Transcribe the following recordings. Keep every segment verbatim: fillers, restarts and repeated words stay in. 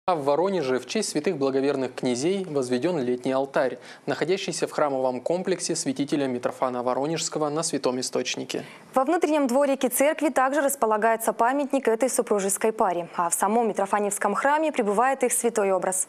А в Воронеже в честь святых благоверных князей возведен летний алтарь, находящийся в храмовом комплексе святителя Митрофана Воронежского на Святом Источнике. Во внутреннем дворике церкви также располагается памятник этой супружеской паре, а в самом Митрофаневском храме пребывает их святой образ.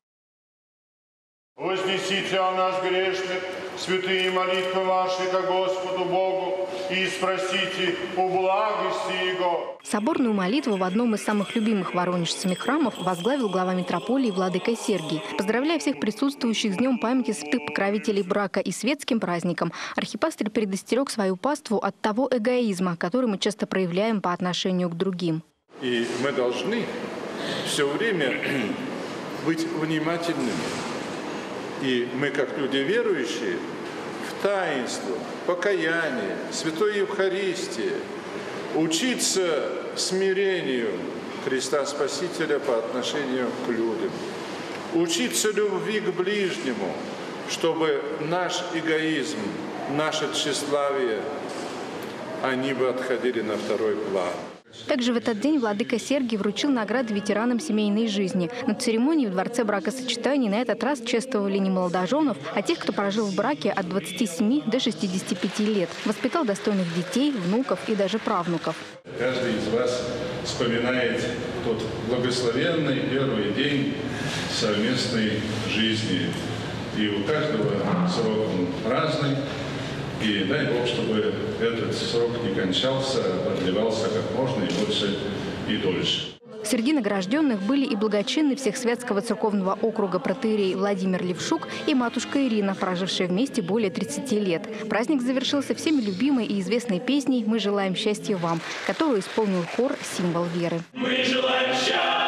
Вознесите о нас грешных, святые молитвы ваши ко Господу Богу, и спросите о благости Его. Соборную молитву в одном из самых любимых воронежцами храмов возглавил глава митрополии владыка Сергий. Поздравляя всех присутствующих с днем памяти святых покровителей брака и светским праздником, архипастырь предостерег свою паству от того эгоизма, который мы часто проявляем по отношению к другим. И мы должны все время быть внимательными. И мы, как люди верующие, в таинство, покаяние, святой Евхаристии, учиться смирению Христа Спасителя по отношению к людям, учиться любви к ближнему, чтобы наш эгоизм, наше тщеславие, они бы отходили на второй план. Также в этот день владыка Сергий вручил награды ветеранам семейной жизни. На церемонии в Дворце бракосочетаний на этот раз чествовали не молодоженов, а тех, кто прожил в браке от двадцати семи до шестидесяти пяти лет. Воспитал достойных детей, внуков и даже правнуков. Каждый из вас вспоминает тот благословенный первый день совместной жизни. И у каждого срок разный. И дай Бог, чтобы этот срок не кончался, а продлевался как можно и больше и дольше. Среди награжденных были и благочинный Всехсвятского церковного округа протоиерей Владимир Левшук и матушка Ирина, прожившая вместе более тридцати лет. Праздник завершился всеми любимой и известной песней «Мы желаем счастья вам», которую исполнил хор «Символ веры». Мы желаем счастья!